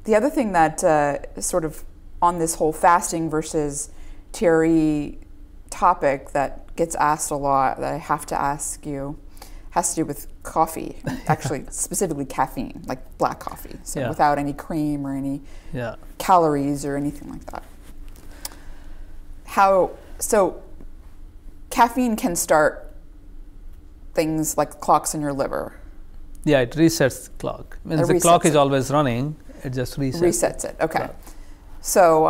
The other thing that sort of on this whole fasting versus TRE topic that gets asked a lot that I have to ask you has to do with coffee, actually specifically caffeine, like black coffee, so without any cream or any calories or anything like that. So caffeine can start things like clocks in your liver. Yeah, it resets the clock. Means the clock is always running, it just resets it. Okay. Clock. So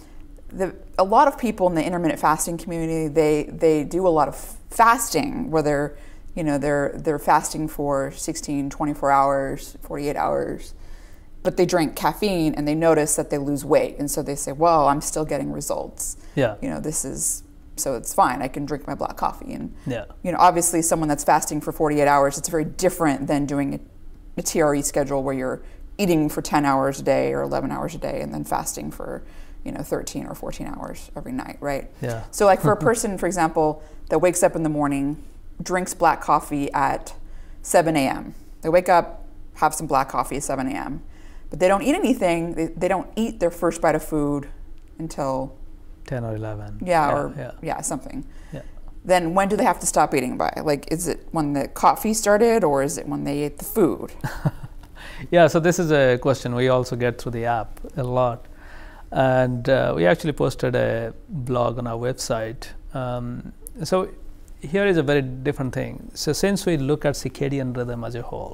a lot of people in the intermittent fasting community, they do a lot of fasting where they're fasting for 16, 24 hours, 48 hours, but they drink caffeine and they notice that they lose weight. And so they say, well, I'm still getting results. Yeah. So it's fine. I can drink my black coffee. And, obviously someone that's fasting for 48 hours, it's very different than doing a TRE schedule where you're eating for 10 hours a day or 11 hours a day and then fasting for 13 or 14 hours every night, right? Yeah. So like for a person, for example, that wakes up in the morning, drinks black coffee at 7 a.m. They wake up, have some black coffee at 7 a.m. But they don't eat anything. They don't eat their first bite of food until 10 or 11. Something. Yeah. Then when do they have to stop eating by? Like, is it when the coffee started or is it when they ate the food? Yeah, so this is a question we also get through the app a lot. And we actually posted a blog on our website. So here is a very different thing. So since we look at circadian rhythm as a whole,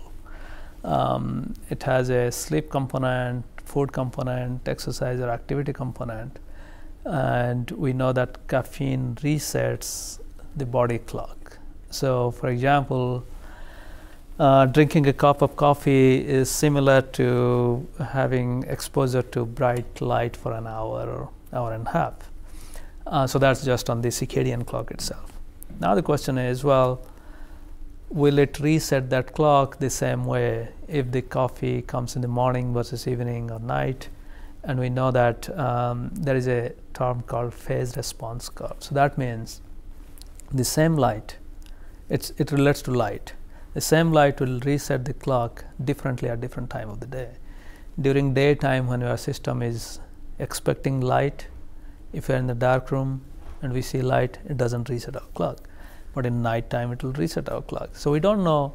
it has a sleep component, food component, exercise or activity component. And we know that caffeine resets the body clock. So for example, drinking a cup of coffee is similar to having exposure to bright light for an hour or hour and a half. So that's just on the circadian clock itself. Now the question is, well, will it reset that clock the same way if the coffee comes in the morning versus evening or night? And we know that there is a term called phase response curve. So that means the same light, it relates to light. The same light will reset the clock differently at different time of the day. During daytime, when your system is expecting light, if you're in the dark room and we see light, it doesn't reset our clock. But in nighttime, it will reset our clock. So we don't know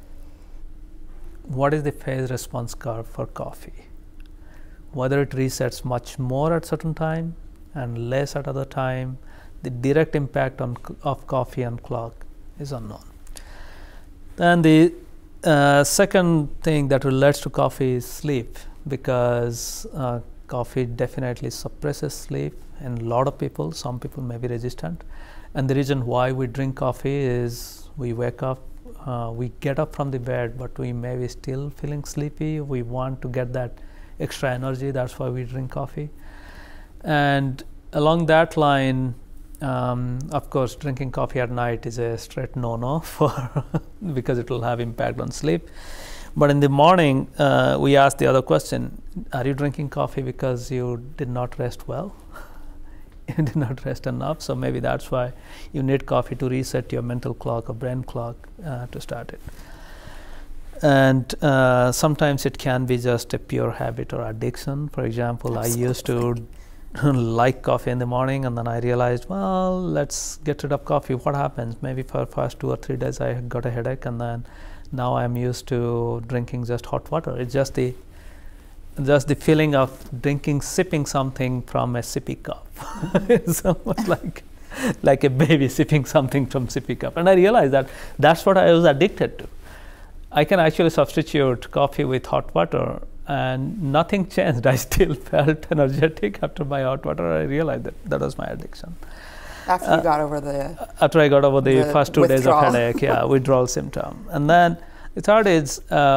what is the phase response curve for coffee. Whether it resets much more at certain time and less at other time, the direct impact of coffee on clock is unknown. Then the second thing that relates to coffee is sleep, because coffee definitely suppresses sleep in a lot of people. Some people may be resistant. And the reason why we drink coffee is we wake up, we get up from the bed, but we may be still feeling sleepy. We want to get that extra energy. That's why we drink coffee. And along that line, of course, drinking coffee at night is a straight no-no for because it will have impact on sleep. But in the morning, we ask the other question: are you drinking coffee because you did not rest well? You did not rest enough, so maybe that's why you need coffee to reset your mental clock or brain clock to start it. And sometimes it can be just a pure habit or addiction. For example, absolutely. I used to like coffee in the morning, and then I realized, well, let's get rid of coffee. What happens? Maybe for the first 2 or 3 days I got a headache, and then now I'm used to drinking just hot water. It's just the feeling of sipping something from a sippy cup. It's almost like a baby sipping something from sippy cup. And I realized that that's what I was addicted to. I can actually substitute coffee with hot water and nothing changed. I still felt energetic after my hot water. I realized that was my addiction. After you got over the... After I got over the first 2 days of headache, withdrawal symptom. And then the third is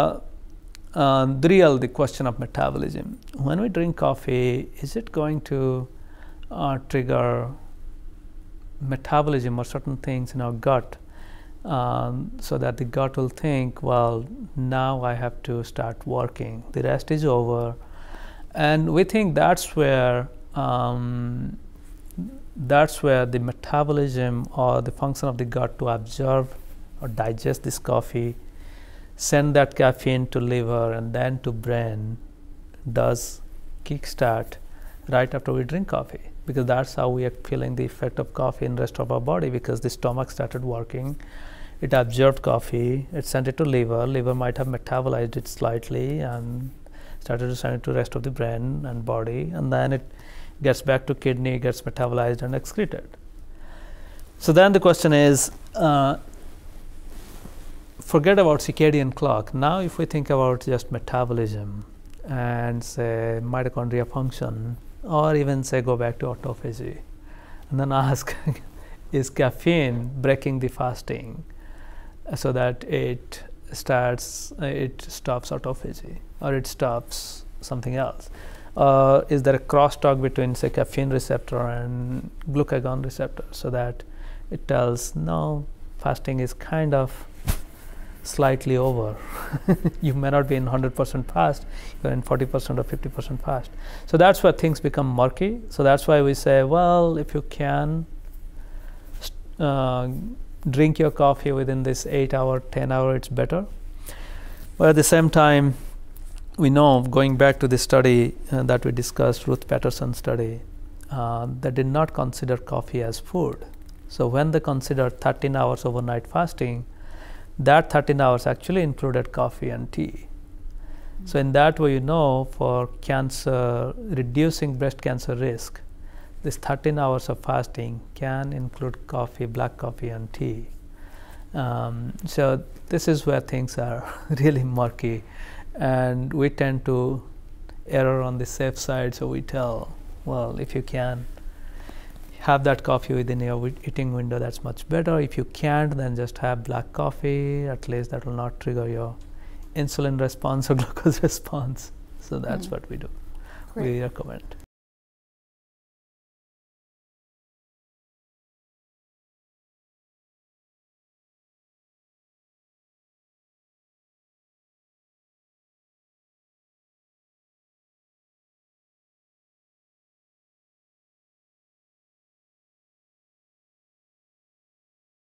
the question of metabolism. When we drink coffee, is it going to trigger metabolism or certain things in our gut so that the gut will think, well, now I have to start working. The rest is over. And we think that's where the metabolism or the function of the gut to absorb or digest this coffee, send that caffeine to liver and then to brain, does kickstart right after we drink coffee, because that's how we are feeling the effect of coffee in the rest of our body, because the stomach started working, it absorbed coffee, it sent it to liver might have metabolized it slightly and started to send it to the rest of the brain and body, and then it gets back to kidney, gets metabolized and excreted. So then the question is, forget about circadian clock. Now if we think about just metabolism and say mitochondria function, or even say go back to autophagy, and then ask, is caffeine breaking the fasting so that it stops autophagy, or it stops something else? Is there a crosstalk between, say, caffeine receptor and glucagon receptor, so that it tells, no, fasting is kind of slightly over. You may not be in 100% fast, you're in 40% or 50% fast. So that's where things become murky. So that's why we say, well, if you can drink your coffee within this 8 hour, 10 hour, it's better. But at the same time, we know, going back to the study that we discussed, Ruth Patterson's study, they did not consider coffee as food. So when they considered 13 hours overnight fasting, that 13 hours actually included coffee and tea. So in that way, for cancer, reducing breast cancer risk, this 13 hours of fasting can include coffee, black coffee and tea. So this is where things are really murky, and we tend to err on the safe side. So we tell, well, if you can have that coffee within your eating window, that's much better. If you can't, then just have black coffee. At least that will not trigger your insulin response or glucose response. So that's what we do. Great. We recommend.